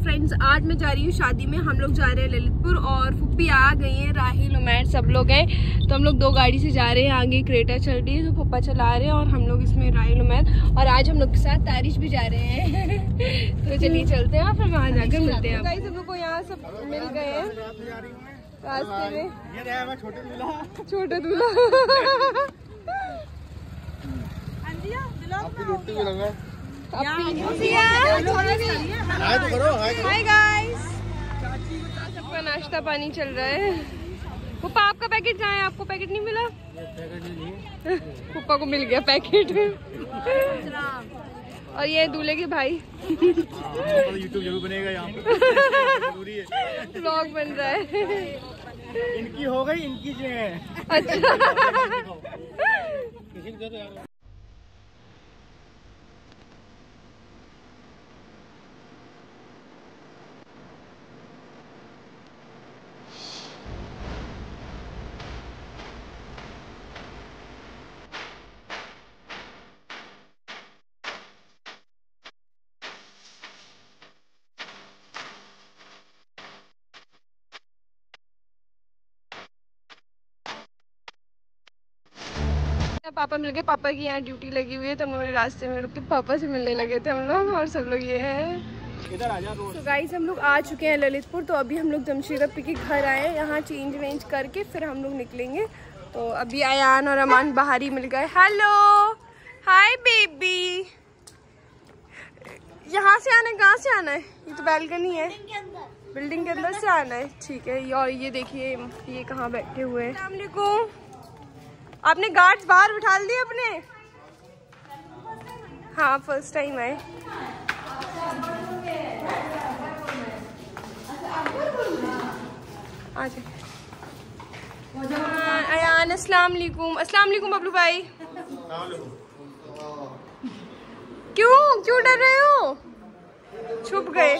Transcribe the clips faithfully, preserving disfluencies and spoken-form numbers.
Friends आज मैं जा रही हूँ शादी में। हम लोग जा रहे हैं ललितपुर और फुप्पी आ गई हैं, राहिल उमैर सब लोग हैं। तो हम लोग दो गाड़ी से जा रहे हैं, आगे क्रेटा चल रही है तो पप्पा चला रहे हैं और हम लोग इसमें राहिल उमैर, और आज हम लोग के साथ तारिश भी जा रहे हैं। तो चलिए चलते हैं और फिर वहाँ जाकर मिलते हैं। गाइस हम लोग को यहाँ सब मिल गए हैं रास्ते में। छोटा दूल्हा हाय गाइस, सबका नाश्ता पानी चल रहा है। पुप्पा आपका पैकेट कहाँ है? आपको पैकेट नहीं मिला? पुप्पा को मिल गया पैकेट। और ये दूल्हे के भाई यूट्यूब जरूर बनेगा, यहाँ जरूरी है, व्लॉग बन रहा है। इनकी हो गई, इनकी जो है। अच्छा पापा मिल गए, पापा की यहाँ ड्यूटी लगी हुई है तो हम लोग रास्ते में रुक के पापा से मिलने लगे थे हम लोग, और सब लोग ये है। इधर आ जा। तो गाइस हम लोग आ चुके हैं ललितपुर। तो अभी हम लोग जमशेद अप्पी के घर आए, यहाँ चेंज वेंज करके फिर हम लोग निकलेंगे। तो अभी अयान और अमान बाहर ही मिल गए। हेलो हाय बेबी, यहाँ से आना है? कहाँ से आना है? ये तो बैल्कनी है, बिल्डिंग के अंदर से आना है। ठीक है। और ये देखिए ये कहाँ बैठे हुए हैं। अस्सलाम वालेकुम। आपने गार्ड्स बाहर बिठा दिए अपने? हाँ फर्स्ट टाइम आए। अयान अस्सलाम वालेकुम। अस्सलाम वालेकुम बबलू भाई। क्यों क्यों डर रहे हो? छुप गए।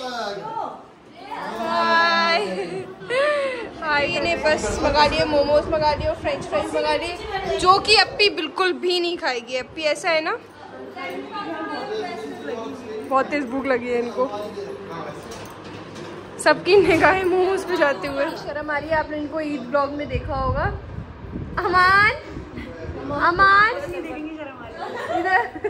हाय ने बस मंगा लिए, मोमोज मंगा लिए और फ्रेंच फ्राइज मंगा लिए, जो कि अप्पी बिल्कुल भी नहीं खाएगी। अप्पी ऐसा है ना, बहुत तेज भूख लगी है इनको। सबकी निगाहें मोमोज पे जाते हुए। शर्म आ रही है, आपने इनको ईद ब्लॉग में देखा होगा। अमान अमान इधर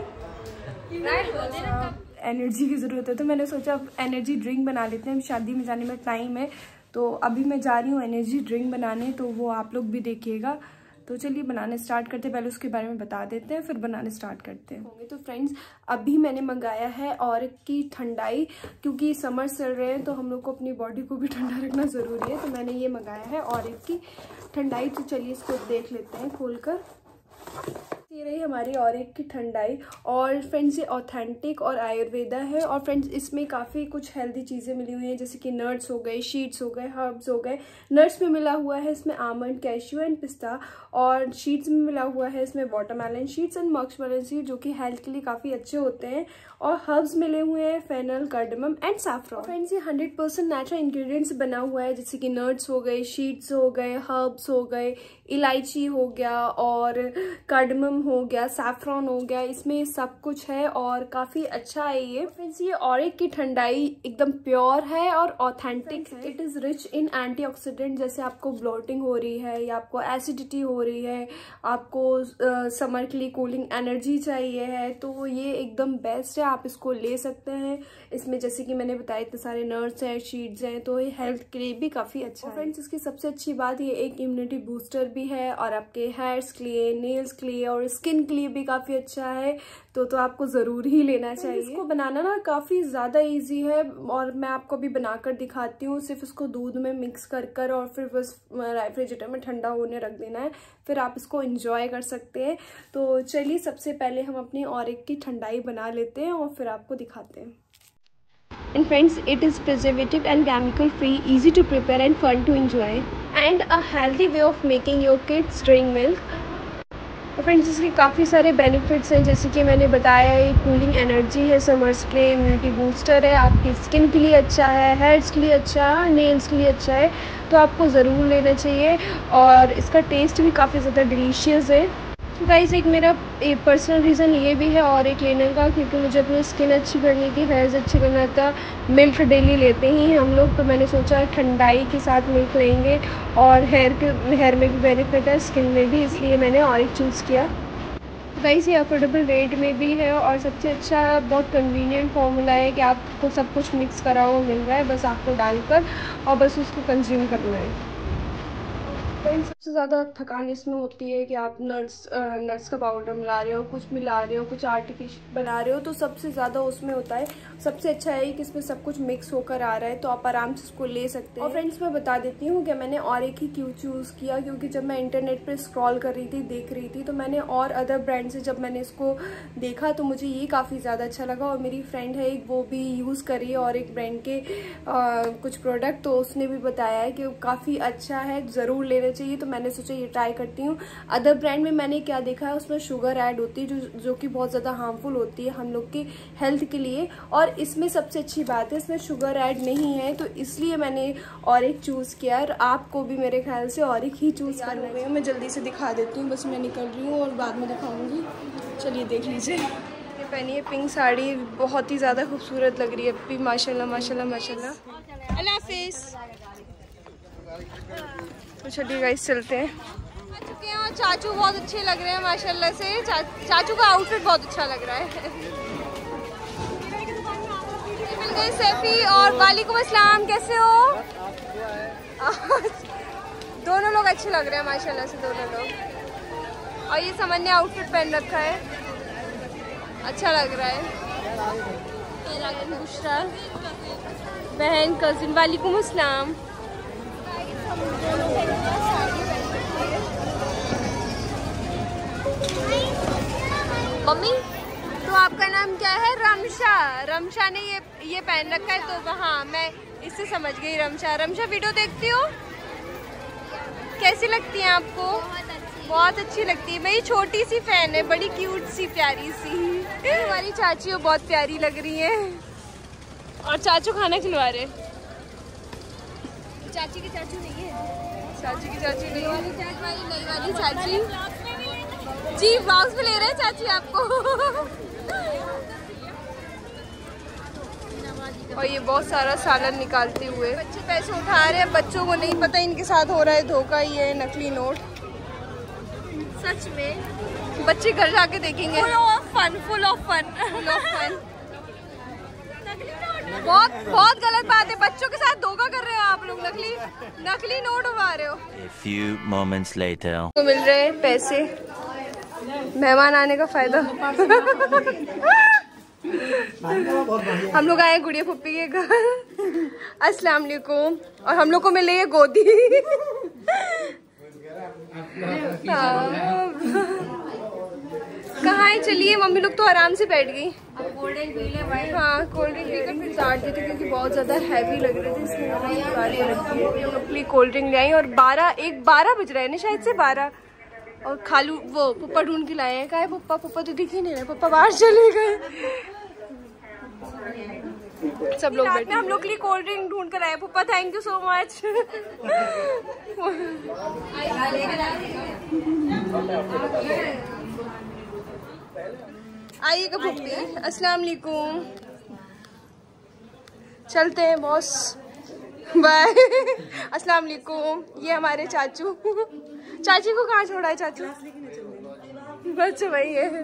एनर्जी की ज़रूरत है तो मैंने सोचा अब एनर्जी ड्रिंक बना लेते हैं। शादी में जाने में टाइम है तो अभी मैं जा रही हूँ एनर्जी ड्रिंक बनाने, तो वो आप लोग भी देखिएगा। तो चलिए बनाने स्टार्ट करते हैं। पहले उसके बारे में बता देते हैं फिर बनाने स्टार्ट करते हैं। तो फ्रेंड्स अभी मैंने मंगाया है और की ठंडाई, क्योंकि समर चल रहे हैं तो हम लोग को अपनी बॉडी को भी ठंडा रखना ज़रूरी है। तो मैंने ये मंगाया है और की ठंडाई। तो चलिए इसको देख लेते हैं खोल कर। ये रही हमारी और एक की ठंडाई। और फ्रेंड्स ये ऑथेंटिक और आयुर्वेदा है। और फ्रेंड्स इसमें काफ़ी कुछ हेल्दी चीज़ें मिली हुई हैं, जैसे कि नट्स हो गए, शीट्स हो गए, हर्ब्स हो गए। नट्स में मिला हुआ है इसमें आमंड, कैश्यू एंड पिस्ता, और शीट्स में मिला हुआ है इसमें watermelon seeds and muskmelon seed, जो कि हेल्थ के लिए काफ़ी अच्छे होते हैं। और हर्ब्स मिले हुए हैं fennel, cardamom and saffron. Friends ये हंड्रेड परसेंट नेचुरल इंग्रेडिएंट्स बना हुआ है, जैसे कि नट्स हो गए, शीट्स हो गए, हर्ब्स हो गए, इलायची हो गया और कार्डमम हो गया, सैफरॉन हो गया। इसमें सब कुछ है और काफ़ी अच्छा है ये। फ्रेंड्स ये ऑरिक की ठंडाई एकदम प्योर है और ऑथेंटिक है। It is rich in antioxidant, जैसे आपको ब्लोटिंग हो रही है या आपको एसिडिटी हो रही है, आपको समर के लिए कूलिंग एनर्जी चाहिए है, तो ये एकदम बेस्ट है। आप इसको ले सकते हैं। इसमें जैसे कि मैंने बताया इतने सारे नट्स हैं, शीट्स हैं, तो ये हेल्थ के लिए भी काफ़ी अच्छा है। फ्रेंड्स इसकी सबसे अच्छी बात ये एक इम्यूनिटी बूस्टर भी है और आपके हेयर्स के लिए, नेल्स के लिए और स्किन के लिए भी काफ़ी अच्छा है। तो तो आपको ज़रूर ही लेना चाहिए। इसको बनाना ना काफ़ी ज़्यादा इजी है और मैं आपको भी बनाकर दिखाती हूँ। सिर्फ इसको दूध में मिक्स कर कर और फिर बस रेफ्रिजरेटर में ठंडा होने रख देना है, फिर आप इसको एंजॉय कर सकते हैं। तो चलिए सबसे पहले हम अपनी ऑरिक की ठंडाई बना लेते हैं और फिर आपको दिखाते हैं। And friends, it is preservative and chemical free, easy to prepare and fun to enjoy, and a healthy way of making your kids drink milk. तो फ्रेंड्स इसके काफ़ी सारे बेनिफिट्स हैं, जैसे कि मैंने बताया ये कूलिंग एनर्जी है, समर्स के लिए इम्यूनिटी बूस्टर है, आपकी स्किन के लिए अच्छा है, हेयर्स के लिए अच्छा है, नेल्स के लिए अच्छा है। तो आपको ज़रूर लेना चाहिए और इसका टेस्ट भी काफ़ी ज़्यादा डिलीशियस है। गाइस एक मेरा एक पर्सनल रीज़न ये भी है और एक लेने का, क्योंकि मुझे अपनी स्किन अच्छी करनी थी, हेयर्स अच्छे करना था। मिल्क डेली लेते ही हैं हम लोग, तो मैंने सोचा ठंडाई के साथ मिल्क लेंगे और हेयर के हेयर में भी बेनिफिट है, स्किन में भी, इसलिए मैंने ऑरिक चूज़ किया। गाइस ये अफोर्डेबल रेट में भी है और सबसे अच्छा बहुत कन्वीनियंट फॉर्मूला है कि आपको सब कुछ मिक्स करा हुआ मिल रहा है, बस आपको डालकर और बस उसको कंज्यूम करना है। सबसे ज़्यादा थकान इसमें होती है कि आप नट्स नट्स का पाउडर मिला रहे हो, कुछ मिला रहे हो, कुछ आर्टिफिशियल बना रहे हो, तो सबसे ज़्यादा उसमें होता है। सबसे अच्छा है कि इसमें सब कुछ मिक्स होकर आ रहा है, तो आप आराम से इसको ले सकते हैं। और फ्रेंड्स मैं बता देती हूँ कि मैंने और एक ही क्यों चूज़ किया, क्योंकि जब मैं इंटरनेट पर स्क्रॉल कर रही थी, देख रही थी, तो मैंने और अदर ब्रांड से जब मैंने इसको देखा तो मुझे ये काफ़ी ज़्यादा अच्छा लगा। और मेरी फ्रेंड है एक, वो भी यूज़ कर रही है और एक ब्रांड के आ, कुछ प्रोडक्ट, तो उसने भी बताया है कि काफ़ी अच्छा है, ज़रूर लेना चाहिए। तो मैंने सोचा ये ट्राई करती हूँ। अदर ब्रांड में मैंने क्या देखा है, उसमें शुगर ऐड होती है, जो जो कि बहुत ज़्यादा हार्मफुल होती है हम लोग के हेल्थ के लिए। और इसमें सबसे अच्छी बात है इसमें शुगर ऐड नहीं है, तो इसलिए मैंने और एक चूज़ किया। और आपको भी मेरे ख्याल से और एक ही चूज़ करना है। मैं जल्दी से दिखा देती हूँ, बस मैं निकल रही हूँ और बाद में दिखाऊँगी। चलिए देख लीजिए। ये पहनी है पिंक साड़ी, बहुत ही ज़्यादा खूबसूरत लग रही है अभी, माशाल्लाह माशाल्लाह माशाल्लाह। अल्लाह हाफिज़। तो चलिए गाइस चलते हैं। आ चुके हैं और चाचू बहुत अच्छे लग रहे हैं माशाल्लाह से। चा, चाचू का आउटफिट बहुत अच्छा लग रहा है। मिल गए सैफी और वालेकुम अस्सलाम, कैसे हो? दोनों लोग अच्छे लग रहे हैं माशाल्लाह से, दोनों लोग। और ये समन ने आउटफिट पहन रखा है, अच्छा लग रहा है। बुशरा बहन कजिन, वालेकुम अस्सलाम। मम्मी तो आपका नाम क्या है? रमशा। रमशा ने ये ये पहन रखा है, तो हाँ मैं इससे समझ गई रमशा। रमशा वीडियो देखती हो? कैसी लगती है आपको? बहुत अच्छी लगती है। मेरी छोटी सी फैन है, बड़ी क्यूट सी प्यारी सी। हमारी चाची वो बहुत प्यारी लग रही है। और चाचू खाना खिलवा रहे। चाची की चाचू नहीं है, चाची की चाची नहीं वाली चाची वाली नई वाली चाची जी ब्लॉग्स में ले रहे हैं चाची आपको। और ये बहुत सारा सालन निकालते हुए बच्चे पैसे उठा रहे हैं। बच्चों को नहीं पता इनके साथ हो रहा है धोखा, ये नकली नोट। सच में बच्चे घर जाके देखेंगे। Full of fun, full of fun, full of fun. बहुत बहुत गलत बात है, बच्चों के साथ धोखा कर रहे हो आप लोग, नकली नकली नोट उठा रहे हो। A few moments later. तो मिल रहे हैं पैसे, मेहमान आने का फायदा। हम लोग आए गुड़िया फुप्पी के घर, अस्सलाम वालेकुम। और हम लोग को मिल रही है गोदी। कहाँ है? चलिए मम्मी लोग तो आराम से बैठ गई। कोल्ड ड्रिंक पी ले। हाँ कोल्ड ड्रिंक पीकर फिर उतार देते, क्योंकि बहुत ज़्यादा हैवी लग रहे थे, इसलिए हम लोग के लिए कोल्ड ड्रिंक ले आई। और बारह एक बारह बज रहा है ना शायद से, बारह। और खालू वो पप्पा ढूंढ के लाए हैं। कहाँ है पप्पा? पप्पा तो दिख ही नहीं रहे, पप्पा बाहर चले गए। सब लोग बैठे, हम लोग के लिए कोल्ड ड्रिंक ढूंढ कर आए। पप्पा थैंक यू सो मच। आइएगा पुप्पी। अस्सलाम वालेकुम। चलते हैं बॉस, बाय। अस्सलाम वालेकुम। ये हमारे चाचू। चाची को कहाँ छोड़ा है चाचू? बस वही है।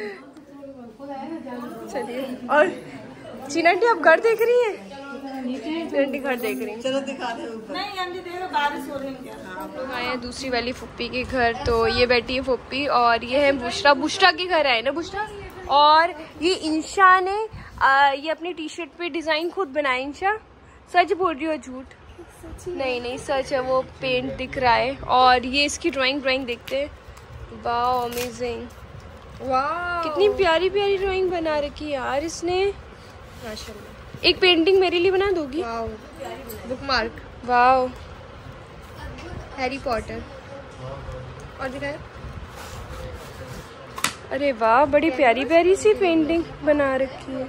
चलिए। और चीनाटी आप घर देख रही हैं? चीनाटी घर देख रही हैं। चलो दिखा दे। नहीं आंटी देखो बारिश हो रही है। हम लोग आए हैं दूसरी वाली फुप्पी के घर, तो ये बैठी है फुप्पी और ये है बुशरा। बुशरा के घर आए ना बुशरा। और ये इंशा ने आ, ये अपनी टी शर्ट पे डिजाइन खुद बनाया। इंशा सच बोल रही हो झूठ? नहीं नहीं सच है, वो पेंट दिख रहा है। और ये इसकी ड्राइंग ड्राइंग देखते हैं। वाह अमेजिंग, वाह कितनी प्यारी प्यारी ड्राइंग बना रखी है यार इसने, माशाल्लाह। एक पेंटिंग मेरे लिए बना दोगी? वाह बुकमार्क, वाह हैरी पॉटर। और दिखाए। अरे वाह बड़ी प्यारी प्यारी सी पेंटिंग बना रखी है।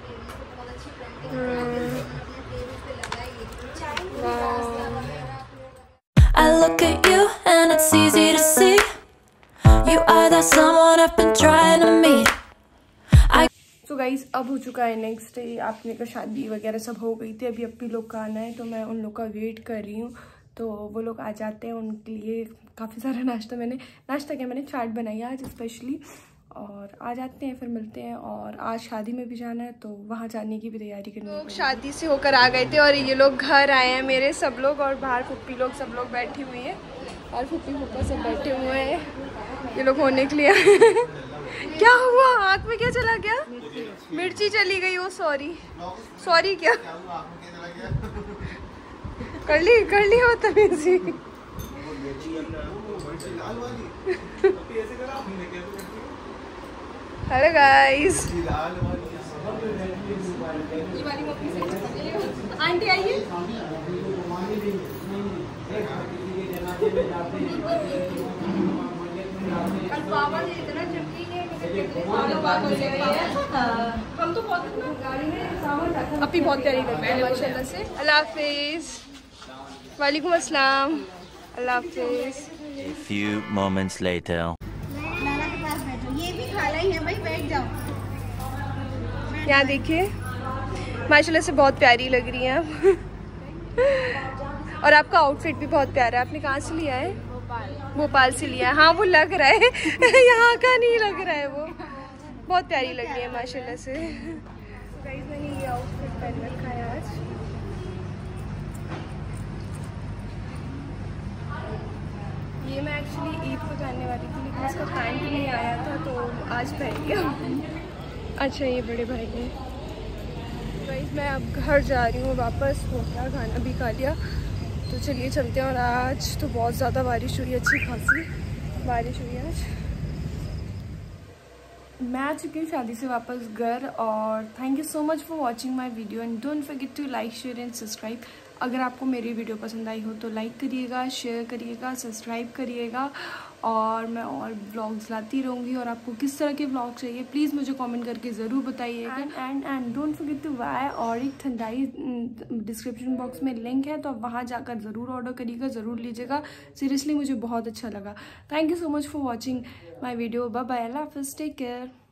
I look at you and it's easy to see you are that someone I've been trying to meet. तो गाइज अब हो चुका है नेक्स्ट डे। आपने का शादी वगैरह सब हो गई थी, अभी अपनी लोग का आना है तो मैं उन लोग का वेट कर रही हूँ। तो वो लोग आ जाते हैं, उनके लिए काफ़ी सारा नाश्ता मैंने नाश्ता क्या मैंने चाट बनाई आज स्पेशली, और आ जाते हैं फिर मिलते हैं। और आज शादी में भी जाना है तो वहाँ जाने की भी तैयारी करनी है। लोग शादी से होकर आ गए थे और ये लोग घर आए हैं मेरे सब लोग, और बाहर फुप्पी लोग सब लोग बैठी हुई हैं और फुप्पी फुप्पा सब बैठे हुए हैं। ये लोग होने के लिए क्या हुआ? आँख में क्या चला गया? मिर्ची चली गई। Oh sorry sorry. क्या कर ली कर ली हो तमीज़ी। हेलो गाइस, आंटी आइए। कल बाबा ने इतना चटनी हम तो बहुत गाड़ी में सामान रखा। अपनी बहुत प्यारी लगती है माशाल्लाह से। अल्लाह हाफिज़। वालेकुम अस्सलाम। अल्लाह हाफिज़। A few moments later. नाना के पास बैठो, ये भी खाना ही है भाई, बैठ जाओ। यहाँ देखिए माशाल्लाह से बहुत प्यारी लग रही हैं आप। और आपका आउटफिट भी बहुत प्यारा है। आपने कहाँ से लिया है? भोपाल से लिया है। हाँ वो लग रहा है यहाँ का नहीं लग रहा है, वो बहुत प्यारी लग रही है माशाल्लाह से। गाइस मैंने ये आउटफिट पहन रखा है आज। ये मैं एक्चुअली ईद को पहनने वाली थी लेकिन इसका पैंट नहीं आया था तो आज पहन लिया। अच्छा ये बड़े भाई है। गाइस मैं अब घर जा रही हूँ वापस, हो गया खाना भी खा लिया तो चलिए चलते हैं। और आज तो बहुत ज़्यादा बारिश हुई, अच्छी खासी बारिश हुई आज। मैं आ चुकी हूँ शादी से वापस घर, और thank you so much for watching my video and don't forget to like share and subscribe. अगर आपको मेरी वीडियो पसंद आई हो तो लाइक करिएगा, शेयर करिएगा, सब्सक्राइब करिएगा, और मैं और ब्लॉग्स लाती रहूँगी। और आपको किस तरह के ब्लॉग चाहिए प्लीज़ मुझे कमेंट करके ज़रूर बताइएगा। And and don't forget to buy और एक ठंडाई डिस्क्रिप्शन बॉक्स में लिंक है तो आप वहाँ जाकर ज़रूर ऑर्डर करिएगा, ज़रूर लीजिएगा। सीरियसली मुझे बहुत अच्छा लगा। Thank you so much for watching my video. Bye bye, अल्लाह हाफिज़, टेक केयर।